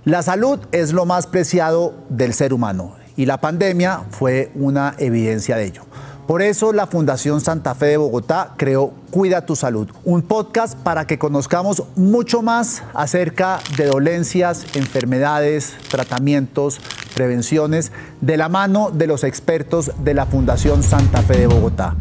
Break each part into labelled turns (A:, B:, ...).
A: La salud es lo más preciado del ser humano y la pandemia fue una evidencia de ello. Por eso la Fundación Santa Fe de Bogotá creó Cuida tu Salud, un podcast para que conozcamos mucho más acerca de dolencias, enfermedades, tratamientos, prevenciones, de la mano de los expertos de la Fundación Santa Fe de Bogotá.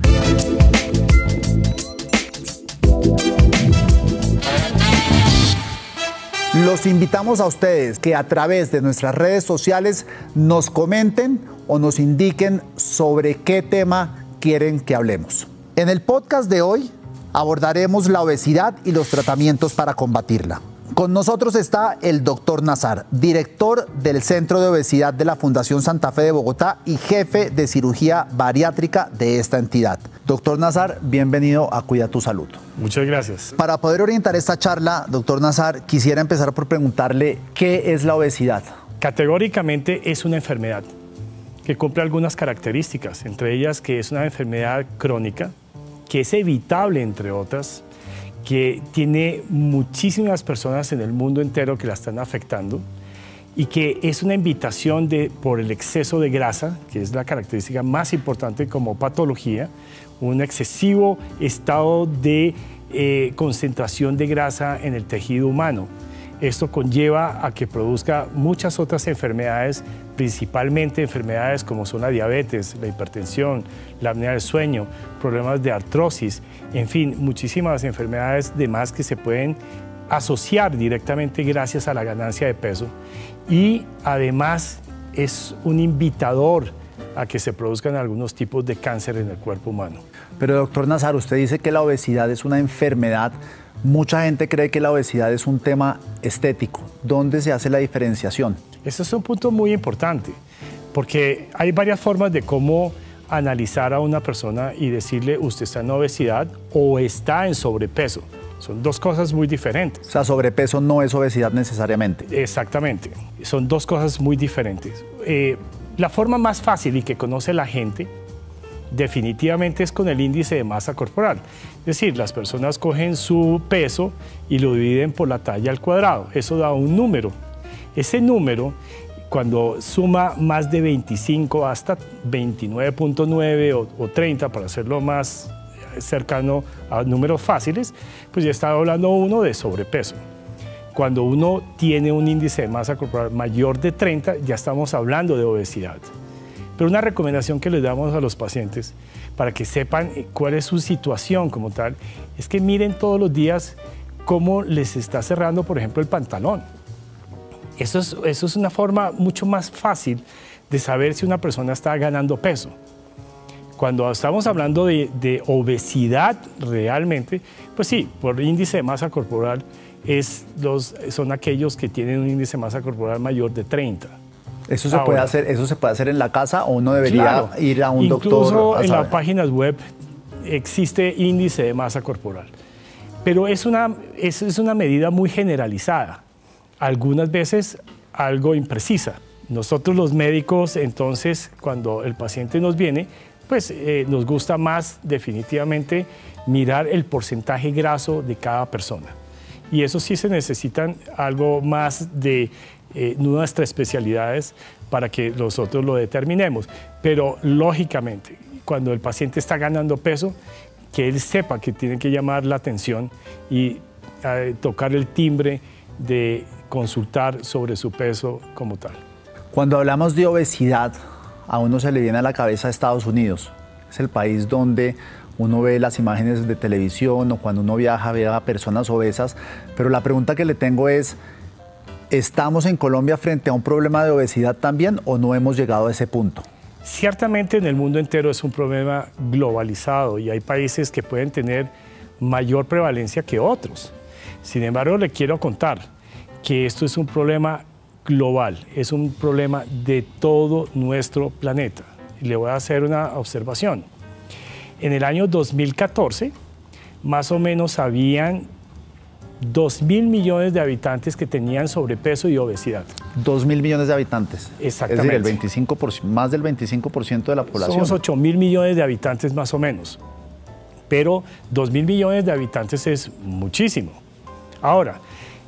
A: Los invitamos a ustedes que a través de nuestras redes sociales nos comenten o nos indiquen sobre qué tema quieren que hablemos. En el podcast de hoy abordaremos la obesidad y los tratamientos para combatirla. Con nosotros está el doctor Nazar, director del Centro de Obesidad de la Fundación Santa Fe de Bogotá y jefe de cirugía bariátrica de esta entidad. Doctor Nazar, bienvenido a Cuida tu Salud.
B: Muchas gracias.
A: Para poder orientar esta charla, doctor Nazar, quisiera empezar por preguntarle ¿qué es la obesidad?
B: Categóricamente es una enfermedad que cumple algunas características, entre ellas que es una enfermedad crónica, que es evitable, entre otras, que tiene muchísimas personas en el mundo entero que la están afectando y que es una invitación por el exceso de grasa, que es la característica más importante como patología, un excesivo estado de concentración de grasa en el tejido humano. Esto conlleva a que produzca muchas otras enfermedades, principalmente enfermedades como son la diabetes, la hipertensión, la apnea del sueño, problemas de artrosis, en fin, muchísimas enfermedades de más que se pueden asociar directamente gracias a la ganancia de peso y además es un invitador a que se produzcan algunos tipos de cáncer en el cuerpo humano.
A: Pero doctor Nazar, usted dice que la obesidad es una enfermedad. Mucha gente cree que la obesidad es un tema estético. ¿Dónde se hace la diferenciación?
B: Ese es un punto muy importante, porque hay varias formas de cómo analizar a una persona y decirle usted está en obesidad o está en sobrepeso. Son dos cosas muy diferentes.
A: O sea, sobrepeso no es obesidad necesariamente.
B: Exactamente, son dos cosas muy diferentes. La forma más fácil y que conoce la gente definitivamente es con el índice de masa corporal. Es decir, las personas cogen su peso y lo dividen por la talla al cuadrado. Eso da un número. Ese número, cuando suma más de 25 hasta 29.9 o 30, para hacerlo más cercano a números fáciles, pues ya está hablando uno de sobrepeso. Cuando uno tiene un índice de masa corporal mayor de 30, ya estamos hablando de obesidad. Pero una recomendación que les damos a los pacientes para que sepan cuál es su situación como tal, es que miren todos los días cómo les está cerrando, por ejemplo, el pantalón. Eso es una forma mucho más fácil de saber si una persona está ganando peso. Cuando estamos hablando de obesidad realmente, pues sí, por índice de masa corporal son aquellos que tienen un índice de masa corporal mayor de 30.
A: ¿Eso se puede hacer en la casa o uno debería ir a un doctor?
B: Incluso en las páginas web existe índice de masa corporal. Pero es una medida muy generalizada, algunas veces algo imprecisa. Nosotros los médicos, entonces, cuando el paciente nos viene, pues nos gusta más definitivamente mirar el porcentaje graso de cada persona. Y eso sí se necesitan algo más de nuestras especialidades para que nosotros lo determinemos. Pero lógicamente, cuando el paciente está ganando peso, que él sepa que tiene que llamar la atención y tocar el timbre de consultar sobre su peso como tal.
A: Cuando hablamos de obesidad, a uno se le viene a la cabeza Estados Unidos. Es el país donde uno ve las imágenes de televisión o cuando uno viaja ve a personas obesas. Pero la pregunta que le tengo es, ¿estamos en Colombia frente a un problema de obesidad también o no hemos llegado a ese punto?
B: Ciertamente en el mundo entero es un problema globalizado y hay países que pueden tener mayor prevalencia que otros. Sin embargo, le quiero contar que esto es un problema global, es un problema de todo nuestro planeta. Y le voy a hacer una observación. En el año 2014, más o menos habían 2.000 millones de habitantes que tenían sobrepeso y obesidad.
A: 2.000 millones de habitantes.
B: Exactamente.
A: Es decir, más del 25% de la población.
B: Somos 8.000 millones de habitantes más o menos. Pero 2.000 millones de habitantes es muchísimo. Ahora,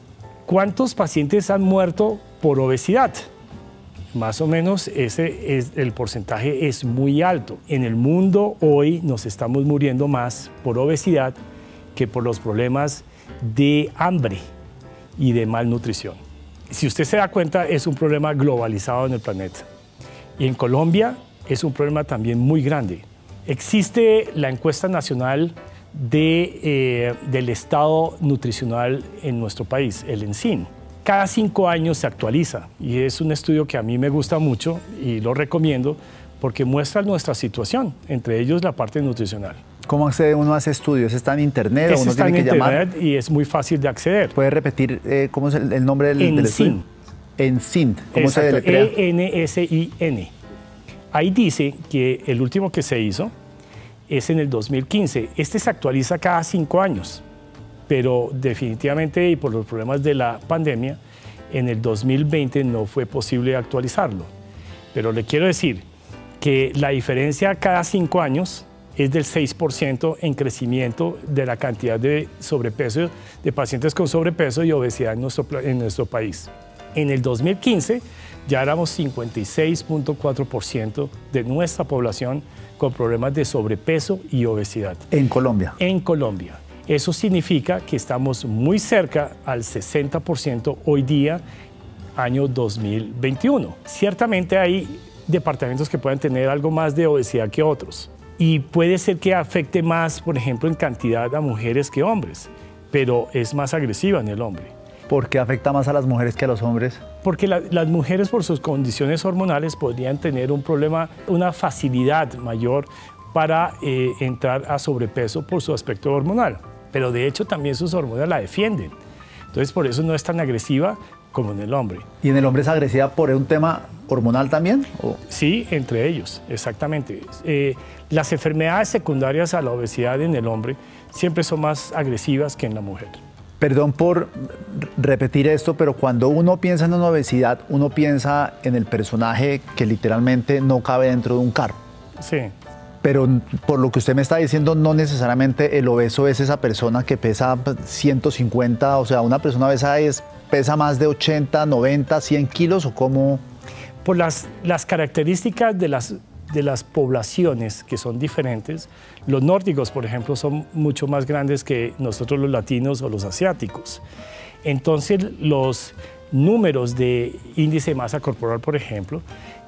B: ¿Cuántos pacientes han muerto por obesidad? Más o menos el porcentaje es muy alto. En el mundo hoy nos estamos muriendo más por obesidad que por los problemas de hambre y de malnutrición. Si usted se da cuenta, es un problema globalizado en el planeta. Y en Colombia es un problema también muy grande. Existe la encuesta nacional del estado nutricional en nuestro país, el ENSIN. Cada 5 años se actualiza y es un estudio que a mí me gusta mucho y lo recomiendo porque muestra nuestra situación, entre ellos la parte nutricional.
A: ¿Cómo accede uno a ese estudio? ¿Está en internet o uno
B: Está
A: tiene
B: en
A: que llamar?
B: internet y es muy fácil de acceder.
A: ¿Puede repetir cómo es el nombre del estudio? ENSIN. ¿Cómo se deletrea?
B: ENSIN. Ahí dice que el último que se hizo es en el 2015. Este se actualiza cada 5 años, pero definitivamente y por los problemas de la pandemia, en el 2020 no fue posible actualizarlo. Pero le quiero decir que la diferencia cada 5 años es del 6% en crecimiento de la cantidad de sobrepeso, de pacientes con sobrepeso y obesidad en nuestro país. En el 2015 ya éramos 56.4% de nuestra población con problemas de sobrepeso y obesidad.
A: ¿En Colombia?
B: En Colombia. Eso significa que estamos muy cerca al 60% hoy día, año 2021. Ciertamente hay departamentos que pueden tener algo más de obesidad que otros. Y puede ser que afecte más, por ejemplo, en cantidad a mujeres que hombres, pero es más agresiva en el hombre.
A: ¿Por qué afecta más a las mujeres que a los hombres?
B: Porque las mujeres, por sus condiciones hormonales, podrían tener un problema, una facilidad mayor para entrar a sobrepeso por su aspecto hormonal. Pero de hecho también sus hormonas la defienden. Entonces por eso no es tan agresiva como en el hombre.
A: ¿Y en el hombre es agresiva por un tema hormonal también? ¿O?
B: Sí, entre ellos, exactamente. Las enfermedades secundarias a la obesidad en el hombre siempre son más agresivas que en la mujer.
A: Perdón por repetir esto, pero cuando uno piensa en una obesidad, uno piensa en el personaje que literalmente no cabe dentro de un carro.
B: Sí.
A: Pero por lo que usted me está diciendo, no necesariamente el obeso es esa persona que pesa 150, o sea, una persona obesa pesa más de 80, 90, 100 kilos, ¿o cómo?
B: Por las características de las poblaciones que son diferentes, los nórdicos, por ejemplo, son mucho más grandes que nosotros los latinos o los asiáticos. Entonces, los números de índice de masa corporal, por ejemplo,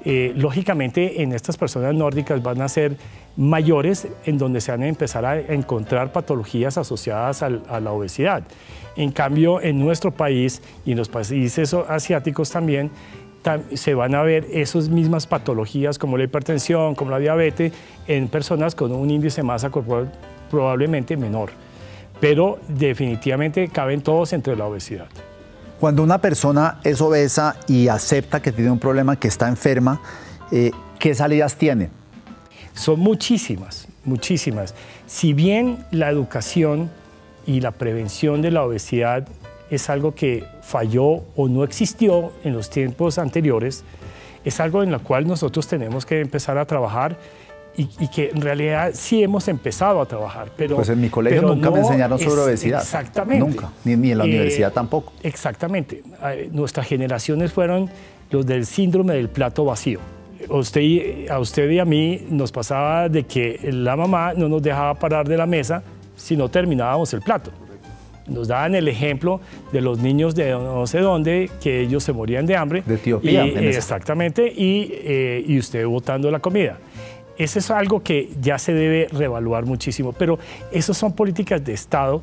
B: lógicamente en estas personas nórdicas van a ser mayores, en donde se van a empezar a encontrar patologías asociadas a la obesidad. En cambio, en nuestro país y en los países asiáticos también, se van a ver esas mismas patologías como la hipertensión, como la diabetes, en personas con un índice de masa corporal probablemente menor. Pero definitivamente caben todos entre la obesidad.
A: Cuando una persona es obesa y acepta que tiene un problema, que está enferma, ¿qué salidas tiene?
B: Son muchísimas, muchísimas. Si bien la educación y la prevención de la obesidad es algo que falló o no existió en los tiempos anteriores, es algo en lo cual nosotros tenemos que empezar a trabajar y que en realidad sí hemos empezado a trabajar. Pero,
A: pues en mi colegio nunca me enseñaron sobre obesidad.
B: Exactamente.
A: Nunca, ni en la universidad tampoco.
B: Exactamente. Nuestras generaciones fueron los del síndrome del plato vacío. A usted y a mí nos pasaba de que la mamá no nos dejaba parar de la mesa si no terminábamos el plato. Nos daban el ejemplo de los niños de no sé dónde, que ellos se morían de hambre.
A: De Etiopía.
B: Exactamente, y usted botando la comida. Eso es algo que ya se debe reevaluar muchísimo, pero esas son políticas de Estado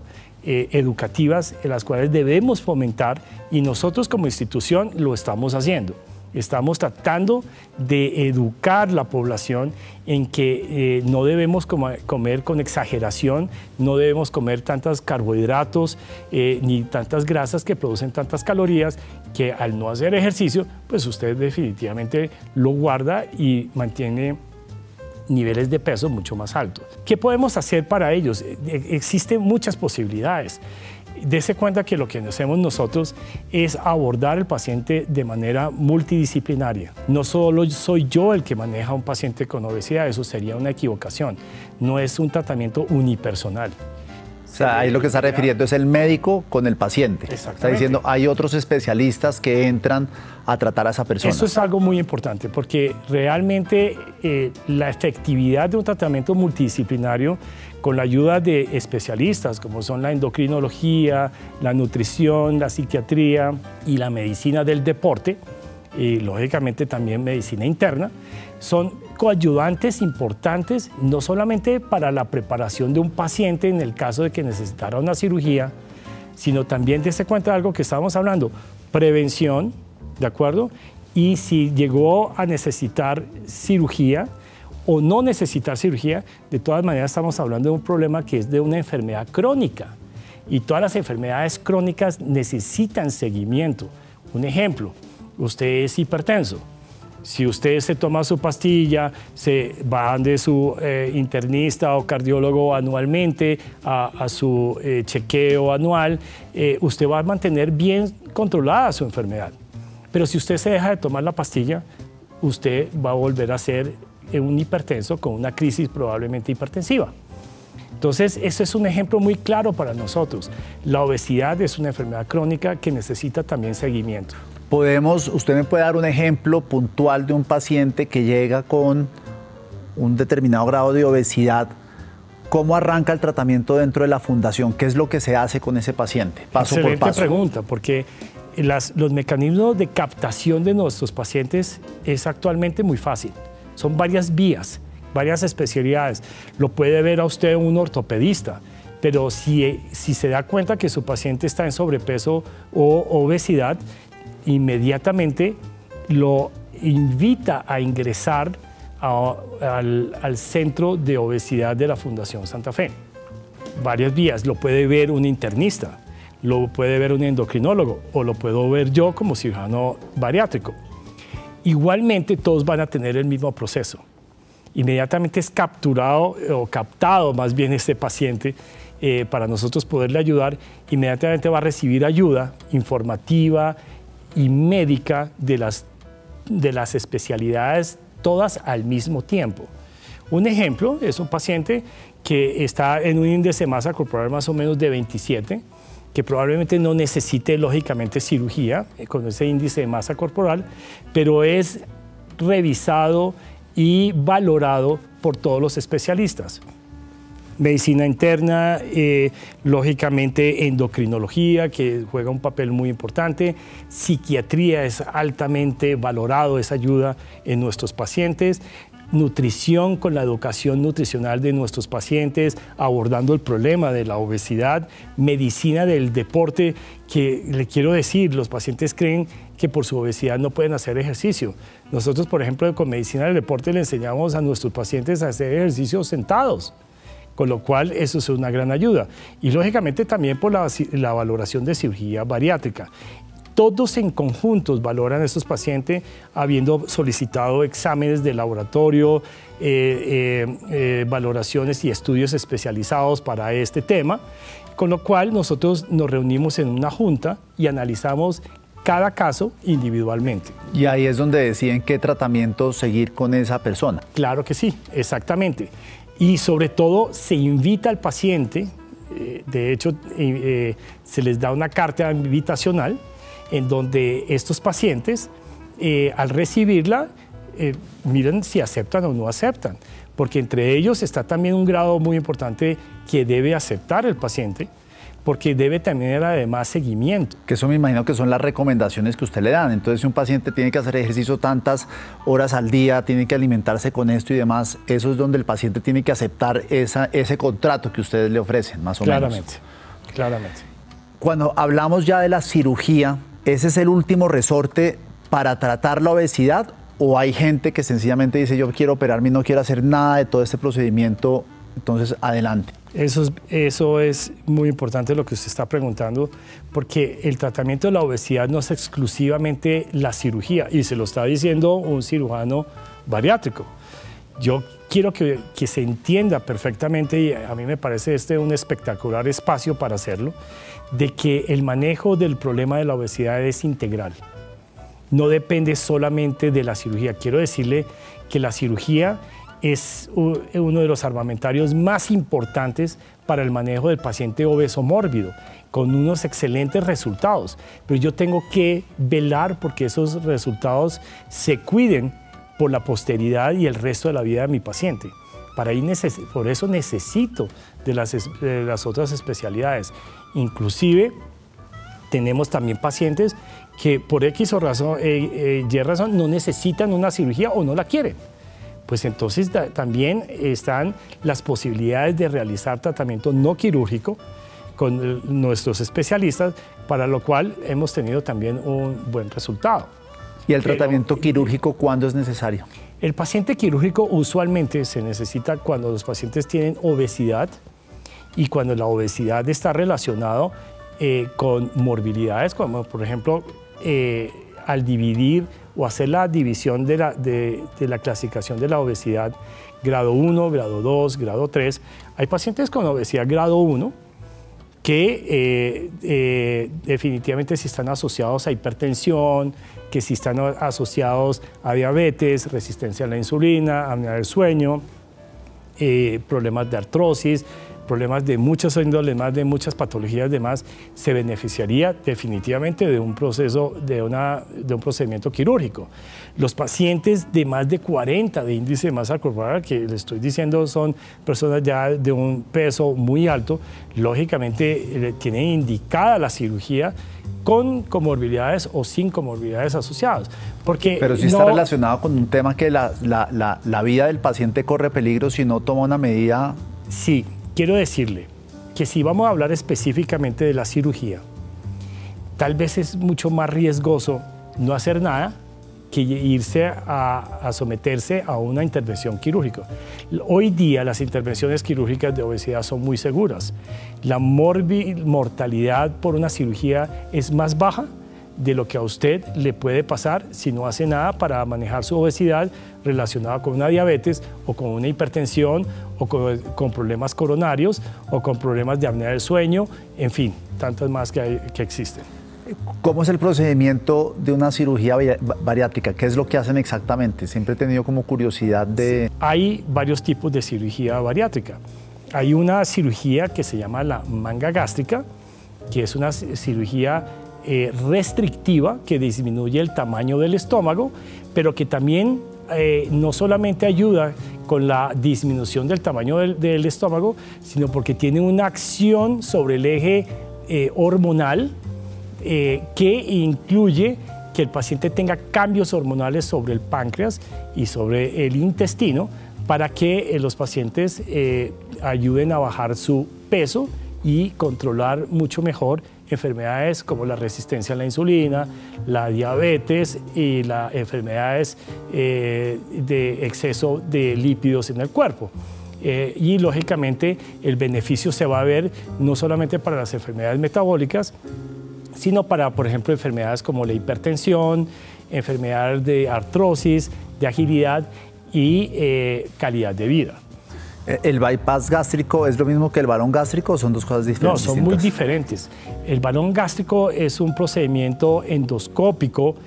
B: educativas en las cuales debemos fomentar y nosotros como institución lo estamos haciendo. Estamos tratando de educar la población en que no debemos comer con exageración, no debemos comer tantos carbohidratos ni tantas grasas que producen tantas calorías, que al no hacer ejercicio, pues usted definitivamente lo guarda y mantiene niveles de peso mucho más altos. ¿Qué podemos hacer para ellos? Existen muchas posibilidades. Dese cuenta que lo que hacemos nosotros es abordar al paciente de manera multidisciplinaria. No solo soy yo el que maneja a un paciente con obesidad, eso sería una equivocación. No es un tratamiento unipersonal.
A: O sea, ahí lo que está refiriendo es el médico con el paciente. Está diciendo, hay otros especialistas que entran a tratar a esa persona.
B: Eso es algo muy importante, porque realmente la efectividad de un tratamiento multidisciplinario con la ayuda de especialistas, como son la endocrinología, la nutrición, la psiquiatría y la medicina del deporte, y lógicamente también medicina interna, son coayudantes importantes no solamente para la preparación de un paciente en el caso de que necesitara una cirugía, sino también dése cuenta de algo que estábamos hablando, prevención, ¿de acuerdo? Y si llegó a necesitar cirugía o no necesitar cirugía, de todas maneras estamos hablando de un problema que es de una enfermedad crónica. Y todas las enfermedades crónicas necesitan seguimiento. Un ejemplo, usted es hipertenso. Si usted se toma su pastilla, se va de su internista o cardiólogo anualmente a su chequeo anual, usted va a mantener bien controlada su enfermedad. Pero si usted se deja de tomar la pastilla, usted va a volver a ser un hipertenso con una crisis probablemente hipertensiva. Entonces, ese es un ejemplo muy claro para nosotros. La obesidad es una enfermedad crónica que necesita también seguimiento.
A: Usted me puede dar un ejemplo puntual de un paciente que llega con un determinado grado de obesidad. ¿Cómo arranca el tratamiento dentro de la fundación? ¿Qué es lo que se hace con ese paciente? Paso por paso.
B: Excelente pregunta, porque los mecanismos de captación de nuestros pacientes es actualmente muy fácil. Son varias vías, varias especialidades. Lo puede ver a usted un ortopedista, pero si se da cuenta que su paciente está en sobrepeso o obesidad, inmediatamente lo invita a ingresar al centro de obesidad de la Fundación Santa Fe. Varias vías, lo puede ver un internista, lo puede ver un endocrinólogo o lo puedo ver yo como cirujano bariátrico. Igualmente todos van a tener el mismo proceso. Inmediatamente es capturado o captado más bien este paciente para nosotros poderle ayudar, inmediatamente va a recibir ayuda informativa y médica de las especialidades todas al mismo tiempo. Un ejemplo es un paciente que está en un índice de masa corporal más o menos de 27, que probablemente no necesite lógicamente cirugía con ese índice de masa corporal, pero es revisado y valorado por todos los especialistas. Medicina interna, lógicamente endocrinología, que juega un papel muy importante. Psiquiatría es altamente valorado, esa ayuda en nuestros pacientes. Nutrición con la educación nutricional de nuestros pacientes, abordando el problema de la obesidad. Medicina del deporte, que le quiero decir, los pacientes creen que por su obesidad no pueden hacer ejercicio. Nosotros, por ejemplo, con medicina del deporte le enseñamos a nuestros pacientes a hacer ejercicios sentados, con lo cual eso es una gran ayuda. Y lógicamente también por la valoración de cirugía bariátrica. Todos en conjuntos valoran a estos pacientes habiendo solicitado exámenes de laboratorio, valoraciones y estudios especializados para este tema, con lo cual nosotros nos reunimos en una junta y analizamos cada caso individualmente.
A: Y ahí es donde deciden qué tratamiento seguir con esa persona.
B: Claro que sí, exactamente. Y sobre todo se invita al paciente, de hecho se les da una carta invitacional en donde estos pacientes al recibirla miren si aceptan o no aceptan, porque entre ellos está también un grado muy importante que debe aceptar el paciente, porque debe tener además seguimiento.
A: Que eso me imagino que son las recomendaciones que usted le dan. Entonces, si un paciente tiene que hacer ejercicio tantas horas al día, tiene que alimentarse con esto y demás, eso es donde el paciente tiene que aceptar ese contrato que ustedes le ofrecen, más o menos.
B: Claramente.
A: Cuando hablamos ya de la cirugía, ¿ese es el último resorte para tratar la obesidad? ¿O hay gente que sencillamente dice, yo quiero operarme y no quiero hacer nada de todo este procedimiento, entonces adelante?
B: Eso es muy importante lo que usted está preguntando, porque el tratamiento de la obesidad no es exclusivamente la cirugía, y se lo está diciendo un cirujano bariátrico. Yo quiero que se entienda perfectamente, y a mí me parece un espectacular espacio para hacerlo, de que el manejo del problema de la obesidad es integral. No depende solamente de la cirugía. Quiero decirle que la cirugía es uno de los armamentarios más importantes para el manejo del paciente obeso mórbido, con unos excelentes resultados. Pero yo tengo que velar porque esos resultados se cuiden por la posteridad y el resto de la vida de mi paciente. Por eso necesito de las otras especialidades. Inclusive tenemos también pacientes que por X o Y razón no necesitan una cirugía o no la quieren. Pues entonces también están las posibilidades de realizar tratamiento no quirúrgico con nuestros especialistas, para lo cual hemos tenido también un buen resultado.
A: ¿Y el tratamiento quirúrgico cuándo es necesario?
B: El paciente quirúrgico usualmente se necesita cuando los pacientes tienen obesidad y cuando la obesidad está relacionada con morbilidades, como por ejemplo al dividir o hacer la división de la clasificación de la obesidad grado 1, grado 2, grado 3. Hay pacientes con obesidad grado 1 que definitivamente si están asociados a hipertensión, que si están asociados a diabetes, resistencia a la insulina, apnea del sueño, problemas de artrosis, problemas de muchas índoles más, de muchas patologías demás, se beneficiaría definitivamente de un procedimiento quirúrgico. Los pacientes de más de 40 de índice de masa corporal, que les estoy diciendo son personas ya de un peso muy alto, lógicamente tienen indicada la cirugía con comorbilidades o sin comorbilidades asociadas.
A: Pero sí está relacionado con un tema que la vida del paciente corre peligro si no toma una medida.
B: Sí. Quiero decirle que si vamos a hablar específicamente de la cirugía, tal vez es mucho más riesgoso no hacer nada que irse a someterse a una intervención quirúrgica. Hoy día las intervenciones quirúrgicas de obesidad son muy seguras. La mortalidad por una cirugía es más baja de lo que a usted le puede pasar si no hace nada para manejar su obesidad relacionada con una diabetes o con una hipertensión o con problemas coronarios o con problemas de apnea del sueño, en fin, tantas más que existen.
A: ¿Cómo es el procedimiento de una cirugía bariátrica? ¿Qué es lo que hacen exactamente? Siempre he tenido como curiosidad de...
B: Hay varios tipos de cirugía bariátrica. Hay una cirugía que se llama la manga gástrica, que es una cirugía restrictiva que disminuye el tamaño del estómago, pero que también no solamente ayuda con la disminución del tamaño del estómago, sino porque tiene una acción sobre el eje hormonal que incluye que el paciente tenga cambios hormonales sobre el páncreas y sobre el intestino para que los pacientes ayuden a bajar su peso y controlar mucho mejor enfermedades como la resistencia a la insulina, la diabetes y las enfermedades de exceso de lípidos en el cuerpo. Y lógicamente el beneficio se va a ver no solamente para las enfermedades metabólicas, sino para, por ejemplo, enfermedades como la hipertensión, enfermedades de artrosis, de agilidad y calidad de vida.
A: ¿El bypass gástrico es lo mismo que el balón gástrico o son dos cosas diferentes?
B: No, son muy diferentes. El balón gástrico es un procedimiento endoscópico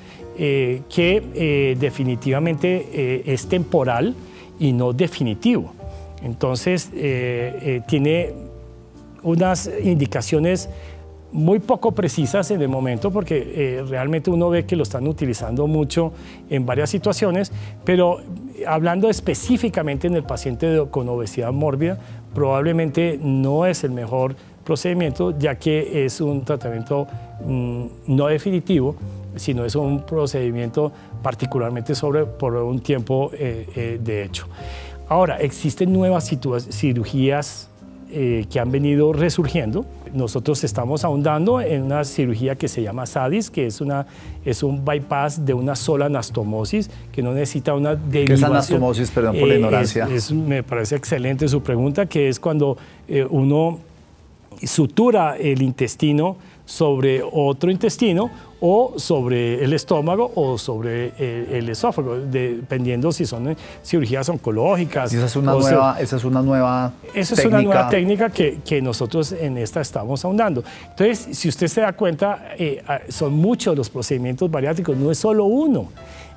B: que definitivamente es temporal y no definitivo. Entonces, tiene unas indicaciones muy poco precisas en el momento porque realmente uno ve que lo están utilizando mucho en varias situaciones, pero hablando específicamente en el paciente con obesidad mórbida, probablemente no es el mejor procedimiento, ya que es un tratamiento no definitivo, sino es un procedimiento particularmente por un tiempo de hecho. Ahora, existen nuevas cirugías que han venido resurgiendo. Nosotros estamos ahondando en una cirugía que se llama SADIS, que es un bypass de una sola anastomosis, que no necesita una derivación.
A: ¿Qué es anastomosis? Perdón por la ignorancia.
B: Me parece excelente su pregunta, que es cuando uno sutura el intestino sobre otro intestino o sobre el estómago o sobre el esófago, dependiendo si son cirugías oncológicas.
A: Esa es una nueva
B: técnica que nosotros en esta estamos ahondando. Entonces, si usted se da cuenta, son muchos los procedimientos bariátricos, no es solo uno.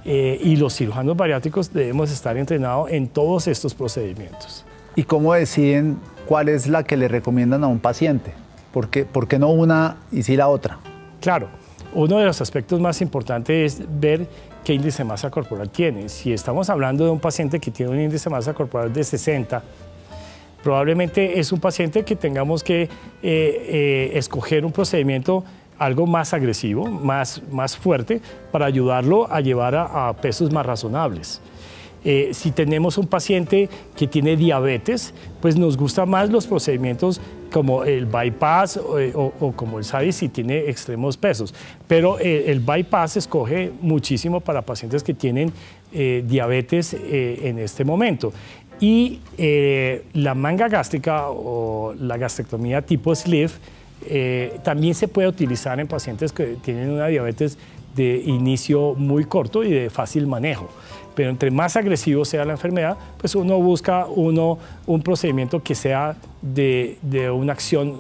B: y los cirujanos bariátricos debemos estar entrenados en todos estos procedimientos.
A: ¿Y cómo deciden cuál es la que le recomiendan a un paciente? ¿Por qué no una y sí la otra?
B: Claro, uno de los aspectos más importantes es ver qué índice de masa corporal tiene. Si estamos hablando de un paciente que tiene un índice de masa corporal de 60, probablemente es un paciente que tengamos que escoger un procedimiento algo más agresivo, más fuerte, para ayudarlo a llevar a pesos más razonables. Si tenemos un paciente que tiene diabetes, pues nos gustan más los procedimientos como el bypass o como el SADI si tiene extremos pesos. Pero el bypass se escoge muchísimo para pacientes que tienen diabetes en este momento. Y la manga gástrica o la gastrectomía tipo sleeve también se puede utilizar en pacientes que tienen una diabetes de inicio muy corto y de fácil manejo. Pero entre más agresivo sea la enfermedad, pues uno busca un procedimiento que sea de una acción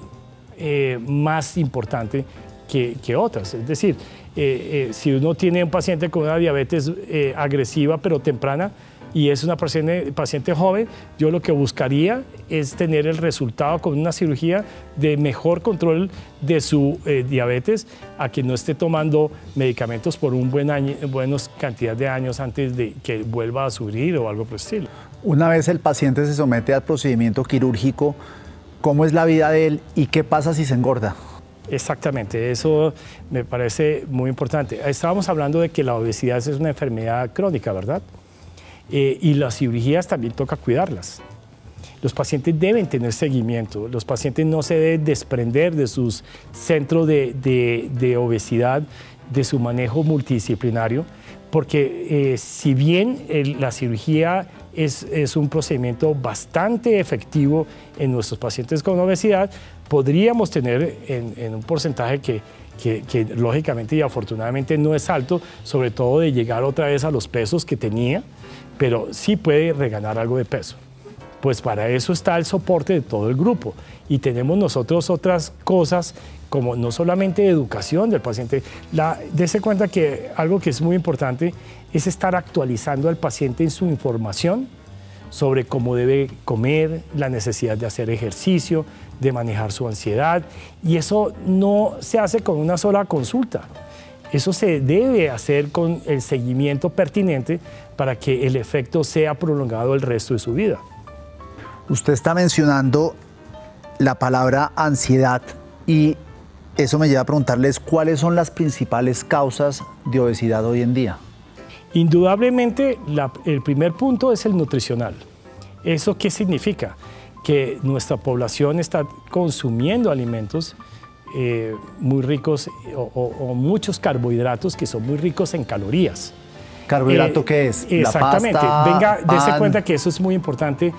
B: más importante que otras. Es decir, si uno tiene un paciente con una diabetes agresiva pero temprana, y es una paciente joven, yo lo que buscaría es tener el resultado con una cirugía de mejor control de su diabetes a que no esté tomando medicamentos por un buenos cantidad de años antes de que vuelva a subir o algo por el estilo.
A: Una vez el paciente se somete al procedimiento quirúrgico, ¿cómo es la vida de él y qué pasa si se engorda?
B: Exactamente, eso me parece muy importante. Estábamos hablando de que la obesidad es una enfermedad crónica, ¿verdad? Y las cirugías también toca cuidarlas. Los pacientes deben tener seguimiento, los pacientes no se deben desprender de sus centros de obesidad, de su manejo multidisciplinario, porque si bien la cirugía es un procedimiento bastante efectivo en nuestros pacientes con obesidad, podríamos tener en un porcentaje que lógicamente y afortunadamente no es alto, sobre todo de llegar otra vez a los pesos que tenía, pero sí puede reganar algo de peso. Pues para eso está el soporte de todo el grupo. Y tenemos nosotros otras cosas como no solamente educación del paciente. Dese cuenta que algo que es muy importante es estar actualizando al paciente en su información sobre cómo debe comer, la necesidad de hacer ejercicio, de manejar su ansiedad. Y eso no se hace con una sola consulta. Eso se debe hacer con el seguimiento pertinente para que el efecto sea prolongado el resto de su vida.
A: Usted está mencionando la palabra ansiedad y eso me lleva a preguntarles cuáles son las principales causas de obesidad hoy en día.
B: Indudablemente, el primer punto es el nutricional. ¿Eso qué significa? Que nuestra población está consumiendo alimentos muy ricos o muchos carbohidratos que son muy ricos en calorías.
A: ¿Carbohidrato qué es?
B: Exactamente.
A: La pasta,
B: Venga, dése
A: pan.
B: cuenta que eso es muy importante.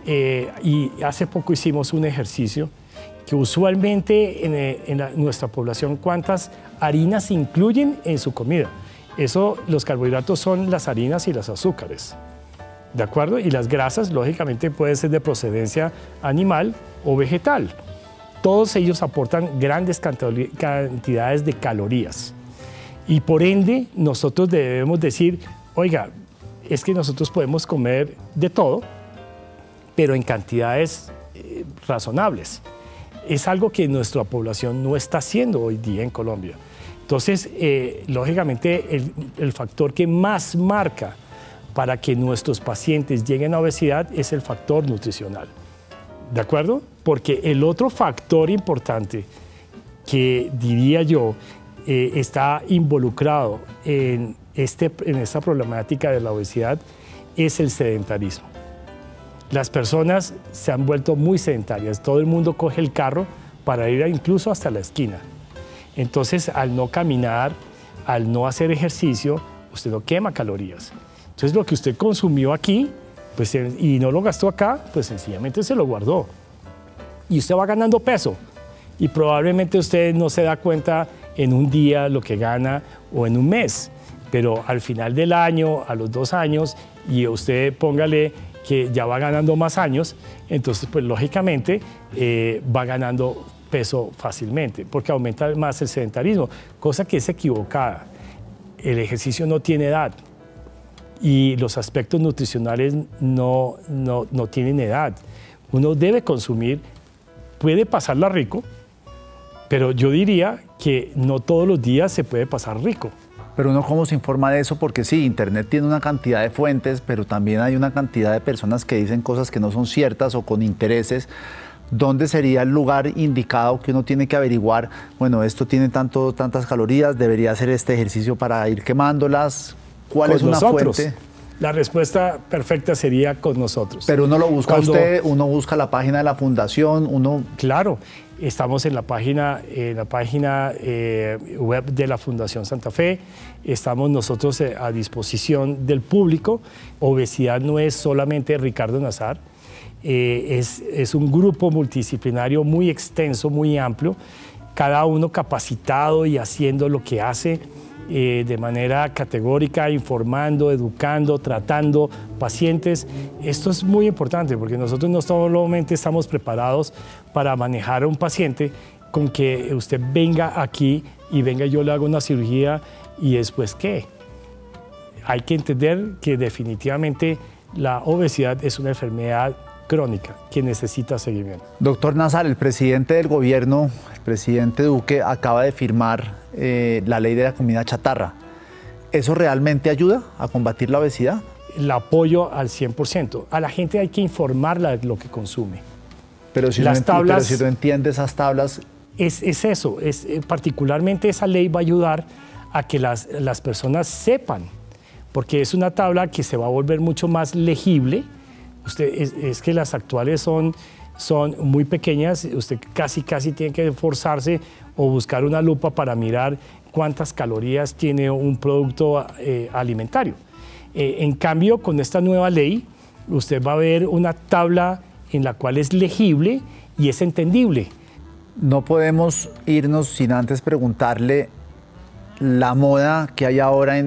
B: Y hace poco hicimos un ejercicio que usualmente en nuestra población, ¿cuántas harinas incluyen en su comida? Los carbohidratos son las harinas y los azúcares, ¿de acuerdo? Y las grasas, lógicamente, pueden ser de procedencia animal o vegetal. Todos ellos aportan grandes cantidades de calorías. Y por ende, nosotros debemos decir, oiga, es que nosotros podemos comer de todo, pero en cantidades razonables. Es algo que nuestra población no está haciendo hoy día en Colombia. Entonces, lógicamente, el factor que más marca para que nuestros pacientes lleguen a obesidad es el factor nutricional. ¿De acuerdo? Porque el otro factor importante que diría yo está involucrado en esta problemática de la obesidad es el sedentarismo. Las personas se han vuelto muy sedentarias. Todo el mundo coge el carro para ir incluso hasta la esquina. Entonces, al no caminar, al no hacer ejercicio, usted no quema calorías. Entonces, lo que usted consumió aquí pues, y no lo gastó acá, pues sencillamente se lo guardó. Y usted va ganando peso. Y probablemente usted no se da cuenta en un día lo que gana o en un mes. Pero al final del año, a los 2 años, y usted póngale que ya va ganando más años, entonces pues lógicamente va ganando peso fácilmente, porque aumenta más el sedentarismo, cosa que es equivocada. El ejercicio no tiene edad. y los aspectos nutricionales no tienen edad. Uno debe consumir, puede pasarla rico, pero yo diría que no todos los días se puede pasar rico.
A: Pero uno cómo se informa de eso, porque sí, Internet tiene una cantidad de fuentes, pero también hay una cantidad de personas que dicen cosas que no son ciertas o con intereses. ¿Dónde sería el lugar indicado que uno tiene que averiguar? Bueno, esto tiene tantas calorías, debería hacer este ejercicio para ir quemándolas. ¿Cuál es una fuente?
B: La respuesta perfecta sería con nosotros.
A: Pero uno lo busca usted, uno busca la página de la fundación, uno...
B: Claro, estamos en la página web de la Fundación Santa Fe, estamos nosotros a disposición del público. Obesidad no es solamente Ricardo Nazar, es un grupo multidisciplinario muy extenso, muy amplio, cada uno capacitado y haciendo lo que hace de manera categórica, informando, educando, tratando pacientes. Esto es muy importante porque nosotros no solamente estamos preparados para manejar a un paciente con que usted venga aquí y venga yo le hago una cirugía y después ¿qué? Hay que entender que definitivamente la obesidad es una enfermedad crónica que necesita seguimiento.
A: Doctor Nazar, el presidente del gobierno, el presidente Duque, acaba de firmar la ley de la comida chatarra. ¿Eso realmente ayuda a combatir la obesidad?
B: El apoyo al 100%. A la gente hay que informarla de lo que consume.
A: Pero si, pero si no entiende esas tablas...
B: Es eso, particularmente esa ley va a ayudar a que las personas sepan, porque es una tabla que se va a volver mucho más legible. Es que las actuales son muy pequeñas, usted casi tiene que esforzarse o buscar una lupa para mirar cuántas calorías tiene un producto alimentario. En cambio, con esta nueva ley, usted va a ver una tabla en la cual es legible y es entendible.
A: No podemos irnos sin antes preguntarle la moda que hay ahora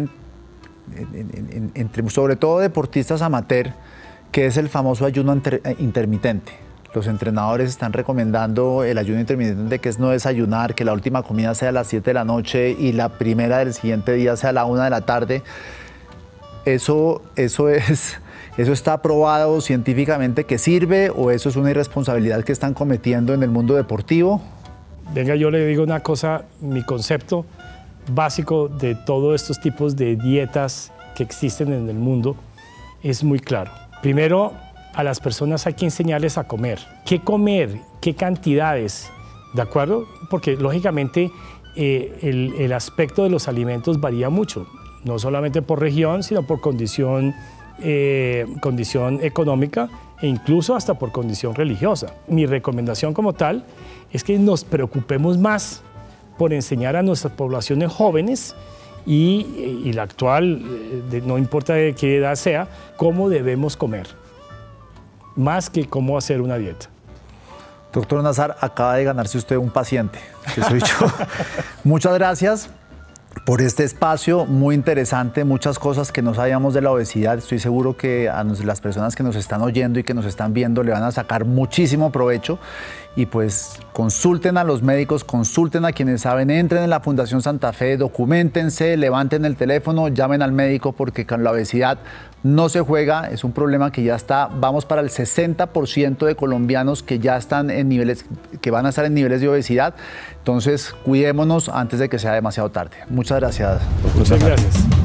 A: entre sobre todo deportistas amateur, que es el famoso ayuno intermitente. Los entrenadores están recomendando el ayuno intermitente, que es no desayunar, que la última comida sea a las 7 de la noche y la primera del siguiente día sea a la 1 de la tarde. ¿Eso está probado científicamente que sirve o eso es una irresponsabilidad que están cometiendo en el mundo deportivo?
B: Venga, yo le digo una cosa, mi concepto básico de todos estos tipos de dietas que existen en el mundo es muy claro. Primero, a las personas hay que enseñarles a comer, qué cantidades, ¿de acuerdo? Porque lógicamente el aspecto de los alimentos varía mucho, no solamente por región, sino por condición económica e incluso hasta por condición religiosa. Mi recomendación como tal es que nos preocupemos más por enseñar a nuestras poblaciones jóvenes y la actual, no importa de qué edad sea, cómo debemos comer, más que cómo hacer una dieta.
A: Doctor Nazar, acaba de ganarse usted un paciente, que soy yo. Muchas gracias por este espacio muy interesante, muchas cosas que no sabíamos de la obesidad. Estoy seguro que a las personas que nos están oyendo y que nos están viendo le van a sacar muchísimo provecho. Y pues consulten a los médicos, consulten a quienes saben, entren en la Fundación Santa Fe, documentense, levanten el teléfono, llamen al médico porque con la obesidad no se juega, es un problema que ya está, vamos para el 60% de colombianos que ya están en niveles, que van a estar en niveles de obesidad. Entonces, cuidémonos antes de que sea demasiado tarde. Muchas gracias, doctor.
B: Muchas gracias.